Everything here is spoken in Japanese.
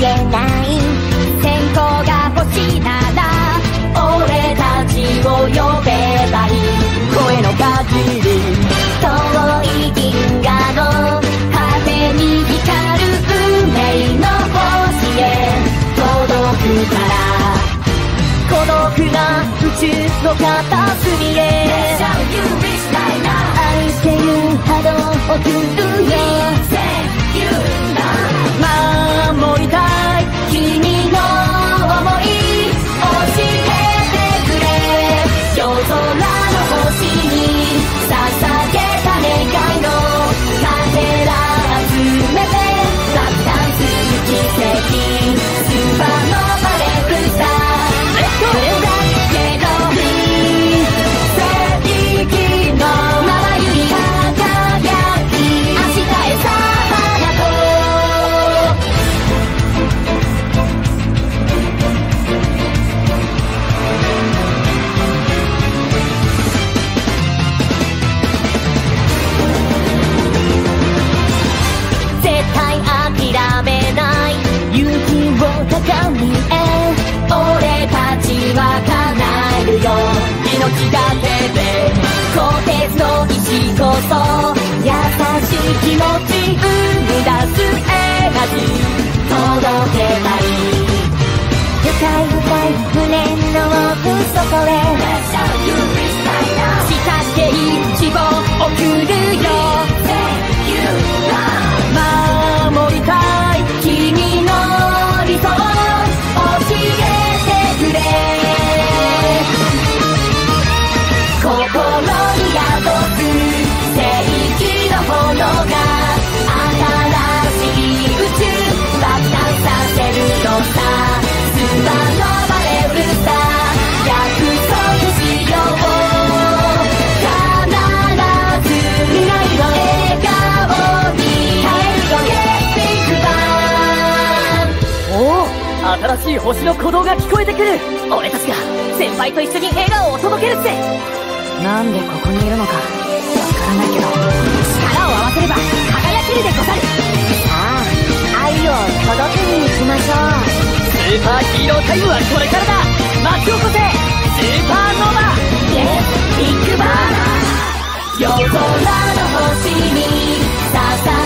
えない線香が欲しいなら俺たちを呼べばいい。声の限り遠い銀河の果てに光る運命の星へ届くから孤独な宇宙の片隅へ愛してる波動を送るよ。守りたい君の想い教えてくれ。夜空の星に捧げた願いのかけら集めて爆誕する奇跡スーパーノバレクサこれだけの正義のままゆり輝き明日へさ花と絶対諦めない勇気を高みへ俺たちは叶えるよ。命がけで鋼鉄の意志こそ優しい気持ち生み出すエナジー届けたい。深い深い胸の奥底へしたって一望送るよ。守りたい君の理想教えてくれ。心に宿す正義の炎が新しい宇宙爆誕させるのさ。スーパーノバレルさ約束しよう。必ず未来の笑顔に変えるよ。おお、新しい星の鼓動が聞こえてくる。俺たちが先輩と一緒に笑顔を届けるって。なんでここにいるのかわからないけど力を合わせれば輝けるでござる。さあ愛を届けに行きましょう。スーパーヒーロータイムはこれからだ。巻き起こせスーパーノヴァイエスビッグバン。夜空の星に捧